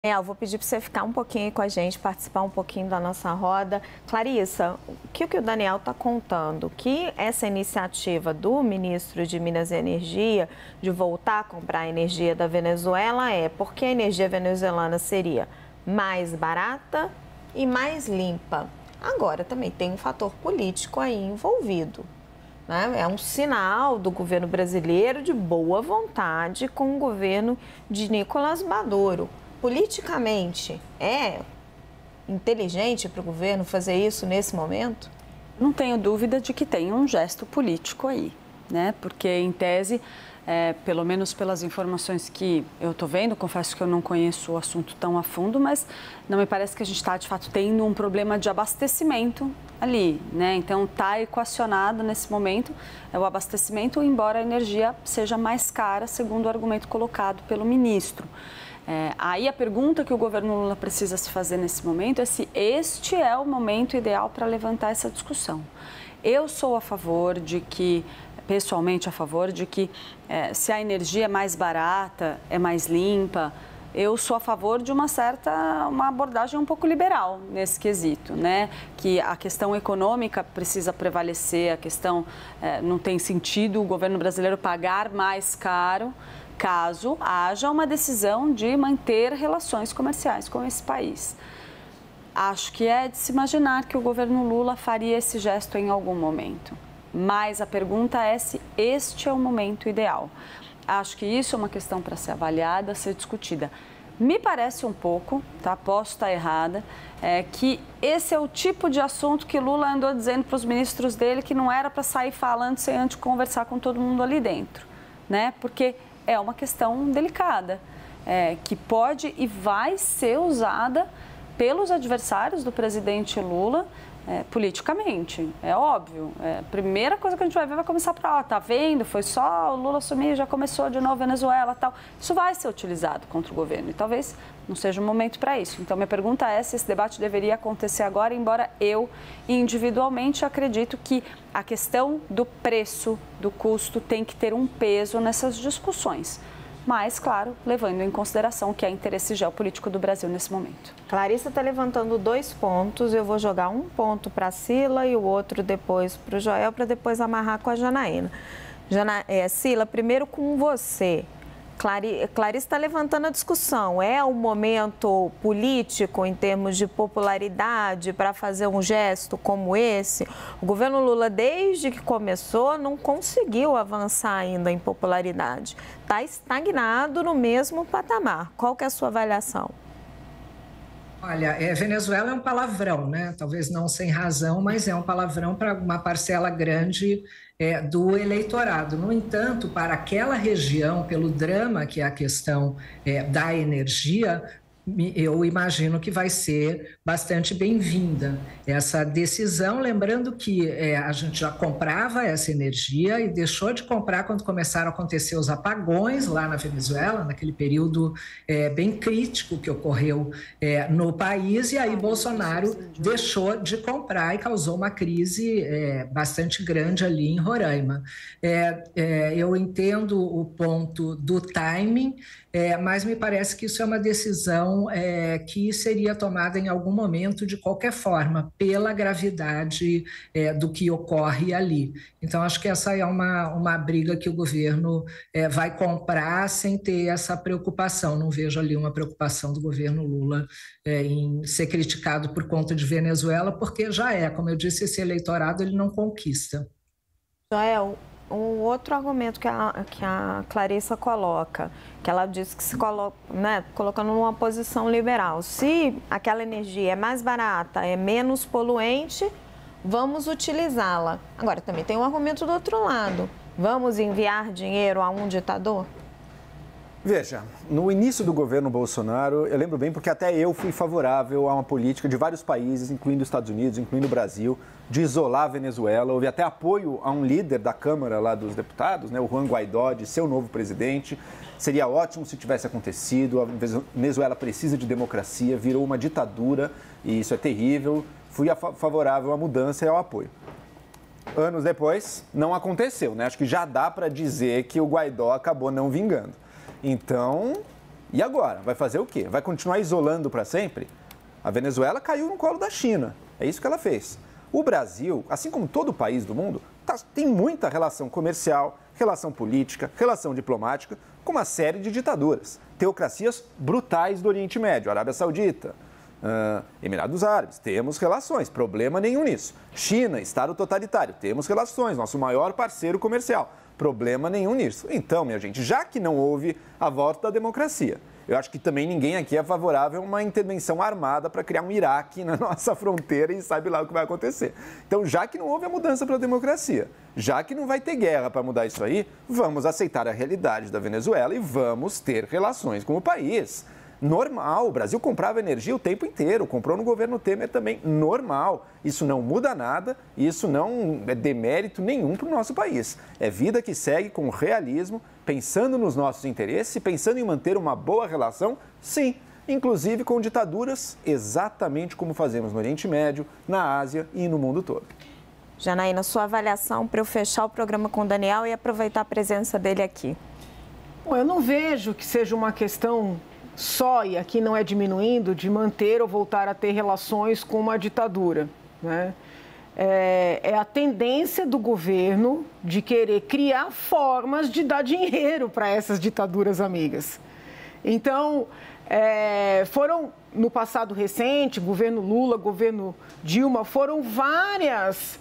Eu vou pedir para você ficar um pouquinho aí com a gente, participar um pouquinho da nossa roda. Clarissa, o que o Daniel está contando? Que essa iniciativa do ministro de Minas e Energia de voltar a comprar a energia da Venezuela é porque a energia venezuelana seria mais barata e mais limpa. Agora, também tem um fator político aí envolvido, né? É um sinal do governo brasileiro de boa vontade com o governo de Nicolás Maduro. Politicamente, é inteligente para o governo fazer isso nesse momento? Não tenho dúvida de que tem um gesto político aí, né? Porque, em tese, pelo menos pelas informações que eu estou vendo, confesso que eu não conheço o assunto tão a fundo, mas não me parece que a gente está, de fato, tendo um problema de abastecimento ali, né? Então, está equacionado nesse momento o abastecimento, embora a energia seja mais cara, segundo o argumento colocado pelo ministro. Aí a pergunta que o governo Lula precisa se fazer nesse momento é se este é o momento ideal para levantar essa discussão. Eu sou a favor de que, pessoalmente a favor de que, se a energia é mais barata, é mais limpa, eu sou a favor de uma abordagem um pouco liberal nesse quesito, né? Que a questão econômica precisa prevalecer, a questão não tem sentido o governo brasileiro pagar mais caro caso haja uma decisão de manter relações comerciais com esse país. Acho que é de se imaginar que o governo Lula faria esse gesto em algum momento. Mas a pergunta é se este é o momento ideal. Acho que isso é uma questão para ser avaliada, ser discutida. Me parece um pouco, tá? Posso estar errada, que esse é o tipo de assunto que Lula andou dizendo para os ministros dele que não era para sair falando sem antes conversar com todo mundo ali dentro, né? Porque é uma questão delicada, que pode e vai ser usada pelos adversários do presidente Lula politicamente, é óbvio. A primeira coisa que a gente vai ver vai começar para, tá vendo, foi só o Lula assumir, já começou de novo Venezuela, tal. Isso vai ser utilizado contra o governo e talvez não seja o momento para isso. Então, minha pergunta é se esse debate deveria acontecer agora, embora eu, individualmente, acredito que a questão do preço, do custo, tem que ter um peso nessas discussões. Mas, claro, levando em consideração o que é interesse geopolítico do Brasil nesse momento. Clarissa está levantando 2 pontos, eu vou jogar um ponto para a Sila e o outro depois para o Joel, para depois amarrar com a Janaína. Sila, primeiro com você. Clarissa está levantando a discussão. É um momento político em termos de popularidade para fazer um gesto como esse? O governo Lula, desde que começou, não conseguiu avançar ainda em popularidade. Está estagnado no mesmo patamar. Qual que é a sua avaliação? Olha, Venezuela é um palavrão, né? Talvez não sem razão, mas é um palavrão para uma parcela grande do eleitorado. No entanto, para aquela região, pelo drama que é a questão da energia, eu imagino que vai ser bastante bem-vinda essa decisão, lembrando que a gente já comprava essa energia e deixou de comprar quando começaram a acontecer os apagões lá na Venezuela, naquele período bem crítico que ocorreu no país, e aí Bolsonaro deixou de comprar e causou uma crise bastante grande ali em Roraima. Eu entendo o ponto do timing, mas me parece que isso é uma decisão que seria tomada em algum momento, de qualquer forma, pela gravidade do que ocorre ali. Então, acho que essa é uma briga que o governo vai comprar sem ter essa preocupação. Não vejo ali uma preocupação do governo Lula em ser criticado por conta de Venezuela, porque já como eu disse, esse eleitorado ele não conquista. Joel, um outro argumento que a Clarissa coloca, que ela diz que se coloca, né, colocando numa posição liberal. Se aquela energia é mais barata, é menos poluente, vamos utilizá-la. Agora, também tem um argumento do outro lado. Vamos enviar dinheiro a um ditador? Veja, no início do governo Bolsonaro, eu lembro bem porque até eu fui favorável a uma política de vários países, incluindo os Estados Unidos, incluindo o Brasil, de isolar a Venezuela. Houve até apoio a um líder da Câmara lá dos Deputados, né, o Juan Guaidó, de ser o novo presidente. Seria ótimo se tivesse acontecido. A Venezuela precisa de democracia, virou uma ditadura e isso é terrível. Fui favorável à mudança e ao apoio. Anos depois, não aconteceu, né? Acho que já dá para dizer que o Guaidó acabou não vingando. Então, E agora? Vai fazer o quê? Vai continuar isolando para sempre? A Venezuela caiu no colo da China. É isso que ela fez. O Brasil, assim como todo país do mundo, tem muita relação comercial, relação política, relação diplomática com uma série de ditaduras. Teocracias brutais do Oriente Médio, Arábia Saudita, Emirados Árabes, temos relações, problema nenhum nisso. China, Estado totalitário, temos relações, nosso maior parceiro comercial, problema nenhum nisso. Então, minha gente, já que não houve a volta da democracia, eu acho que também ninguém aqui é favorável a uma intervenção armada para criar um Iraque na nossa fronteira e sabe lá o que vai acontecer. Então, já que não houve a mudança para a democracia, já que não vai ter guerra para mudar isso aí, vamos aceitar a realidade da Venezuela e vamos ter relações com o país. Normal, o Brasil comprava energia o tempo inteiro, comprou no governo Temer também, normal. Isso não muda nada, isso não é demérito nenhum para o nosso país. É vida que segue com realismo, pensando nos nossos interesses e pensando em manter uma boa relação, sim, inclusive com ditaduras, exatamente como fazemos no Oriente Médio, na Ásia e no mundo todo. Janaína, sua avaliação para eu fechar o programa com o Daniel e aproveitar a presença dele aqui. Bom, eu não vejo que seja uma questão só, e aqui não é diminuindo, de manter ou voltar a ter relações com uma ditadura, né? É a tendência do governo de querer criar formas de dar dinheiro para essas ditaduras amigas. Então, foram, no passado recente, governo Lula, governo Dilma, foram várias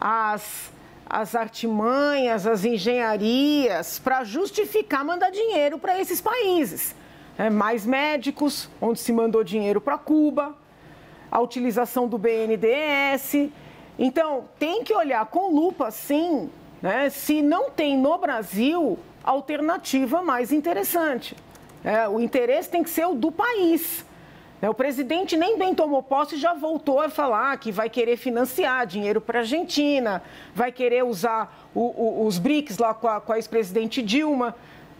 as artimanhas, as engenharias para justificar mandar dinheiro para esses países. Mais médicos, onde se mandou dinheiro para Cuba, a utilização do BNDES. Então, tem que olhar com lupa, sim, né, se não tem no Brasil alternativa mais interessante. O interesse tem que ser o do país. O presidente nem bem tomou posse e já voltou a falar que vai querer financiar dinheiro para a Argentina, vai querer usar os BRICS lá com a ex-presidente Dilma,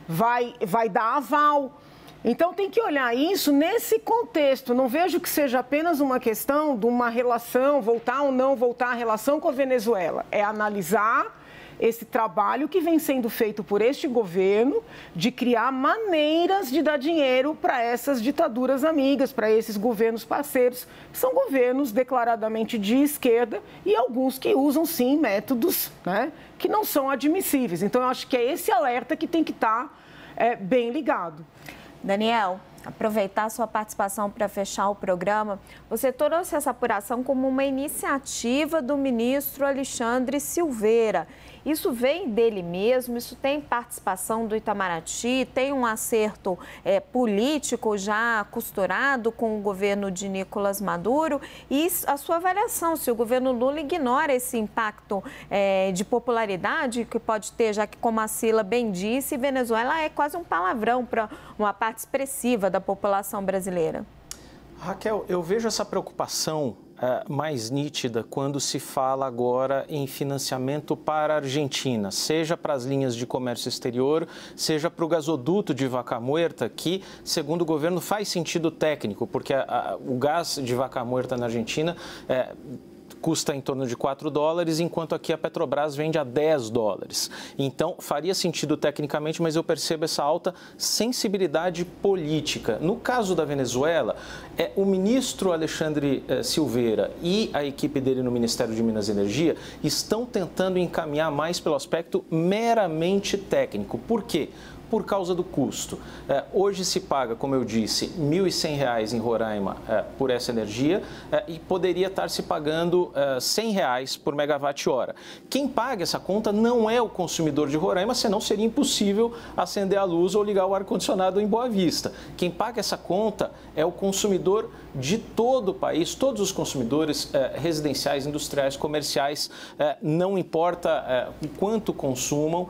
vai dar aval. Então, tem que olhar isso nesse contexto. Não vejo que seja apenas uma questão de uma relação, voltar ou não voltar a relação com a Venezuela. É analisar esse trabalho que vem sendo feito por este governo de criar maneiras de dar dinheiro para essas ditaduras amigas, para esses governos parceiros, que são governos declaradamente de esquerda e alguns que usam, sim, métodos, né, que não são admissíveis. Então, eu acho que é esse alerta que tem que estar bem ligado. Daniel, aproveitar a sua participação para fechar o programa. Você trouxe essa apuração como uma iniciativa do ministro Alexandre Silveira. Isso vem dele mesmo? Isso tem participação do Itamaraty? Tem um acerto político já costurado com o governo de Nicolás Maduro? E a sua avaliação, se o governo Lula ignora esse impacto de popularidade que pode ter, já que, como a Sila bem disse, Venezuela é quase um palavrão para uma parte expressiva da população brasileira. Raquel, eu vejo essa preocupação mais nítida quando se fala agora em financiamento para a Argentina, seja para as linhas de comércio exterior, seja para o gasoduto de Vaca Muerta, que, segundo o governo, faz sentido técnico, porque o gás de Vaca Muerta na Argentina custa em torno de $4, enquanto aqui a Petrobras vende a $10. Então, faria sentido tecnicamente, mas eu percebo essa alta sensibilidade política. No caso da Venezuela, o ministro Alexandre Silveira e a equipe dele no Ministério de Minas e Energia estão tentando encaminhar mais pelo aspecto meramente técnico. Por quê? Por causa do custo. Hoje se paga, como eu disse, R$ 1.100 em Roraima por essa energia e poderia estar se pagando R$ 100 por megawatt-hora. Quem paga essa conta não é o consumidor de Roraima, senão seria impossível acender a luz ou ligar o ar-condicionado em Boa Vista. Quem paga essa conta é o consumidor de todo o país, todos os consumidores residenciais, industriais, comerciais, não importa o quanto consumam,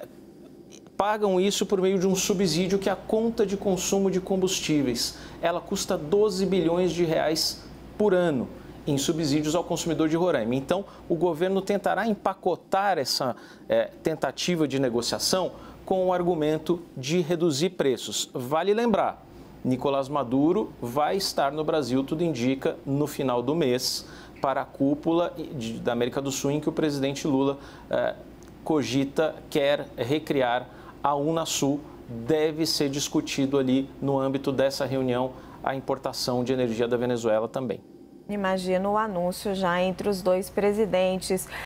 pagam isso por meio de um subsídio que é a conta de consumo de combustíveis. Ela custa 12 bilhões de reais por ano em subsídios ao consumidor de Roraima. Então, o governo tentará empacotar essa tentativa de negociação com o argumento de reduzir preços. Vale lembrar, Nicolás Maduro vai estar no Brasil, tudo indica, no final do mês, para a cúpula da América do Sul, em que o presidente Lula quer recriar a Unasul, deve ser discutido ali no âmbito dessa reunião a importação de energia da Venezuela também. Imagino o anúncio já entre os dois presidentes.